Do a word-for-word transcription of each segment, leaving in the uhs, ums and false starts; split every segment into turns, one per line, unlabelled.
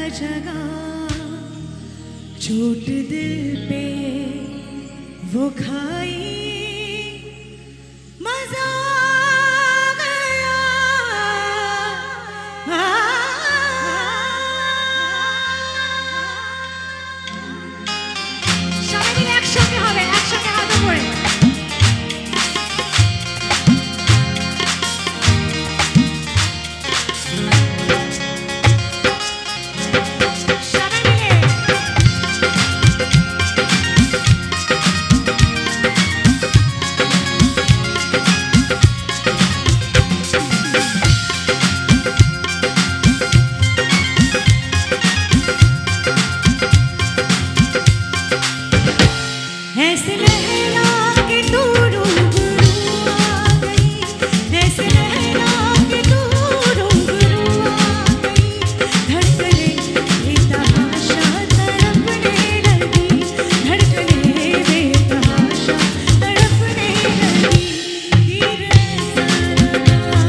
जगह चोट दिल पे वो खाई मजा आ गया। সবাই মিলে একসঙ্গে হবে, একসঙ্গে হাত উপরে। ऐसे लहरा के तू रूबरू आ गई, ऐसे लहरा के तू रूबरू आ गई। धड़कने बेतहाशा तड़पने लगी, धड़कने बेतहाशा तड़पने लगी। तीर ऐसा लगा,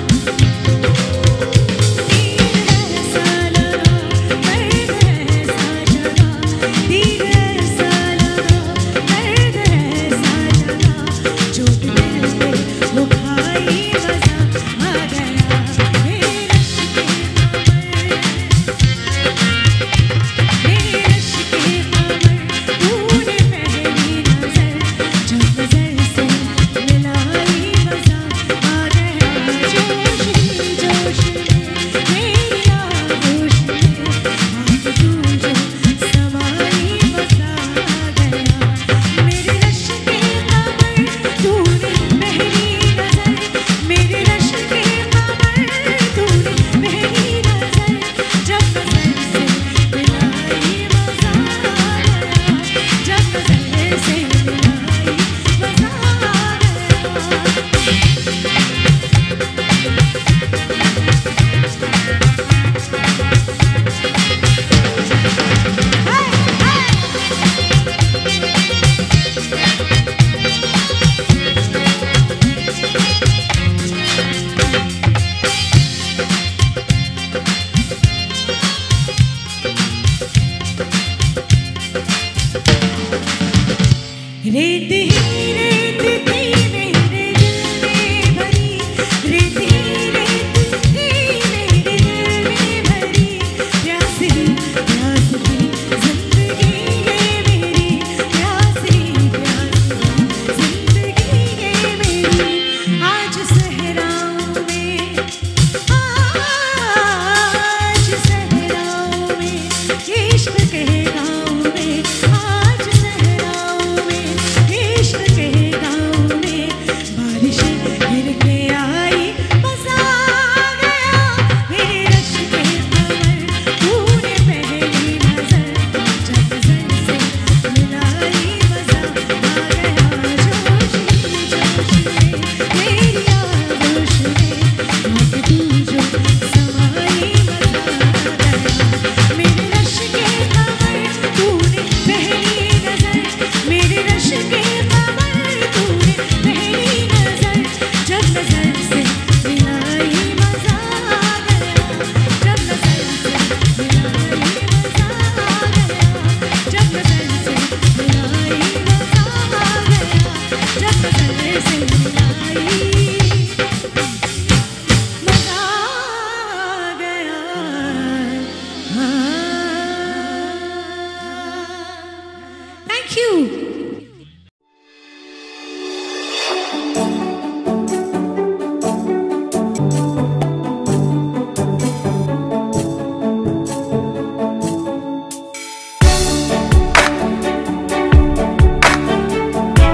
तीर ऐसा लगा, दर्द ऐसा जगा, तीर ऐसा लगा, दर्द ऐसा जगा, चोट दिल पे वो खाई मजा आ गया। मेरे रश के कमर, मेरे रश के कमर, तूने पहली नजर जब नजर से मिलाई मजा आ गया। जोश ही जोश में मेरी आगोश में आके तू जो समाई मजा आ गया। मेरे रश के कमर, तूने पहली नजर, मेरे रश के कमर, तूने पहली नजर जब नजर से मिलाई मजा आ गया, जब नजर से मिलाई मजा आ रेत ही रेत थी मेरे दिल में भरी, रेत ही रेत थी मेरे दिल में भरी। प्यास ही प्यास थी जिंदगी ये मेरी, प्यास ही प्यास थी जिंदगी ये मेरी। आज सहराओं में, आज सहराओं में, इश्क के गाँव में, आज सहराओं में, इश्क के गाँव में, बारिशें गिर के आई मजा आ गया। मेरे रश के कमर, तूने पहली नजर जब नजर से मिलाई मजा आ गया। जोश ही जोश में मेरी आगोश में आके तू जो समाई मजा आ गया। मेरे रश के कमर, तूने पहली नजर, मेरे रश के कमर, तूने पहली नजर जब नजर से मिलाई मजा आ गया, जब नजर से मिलाई मजा आ गया, जब नजर से मिलाई मजा आ गया, जब नजर से मिलाई मजा आ गया। हाँ। Thank you.